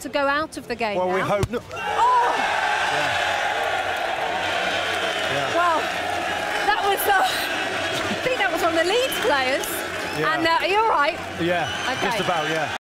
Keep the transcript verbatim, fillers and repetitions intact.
to go out of the game Well, now. we hope not. Oh! Yeah. Yeah. Well, that was, uh, I think that was one of the Leeds players. Yeah. And uh, are you all right? Yeah, Okay. just about, yeah.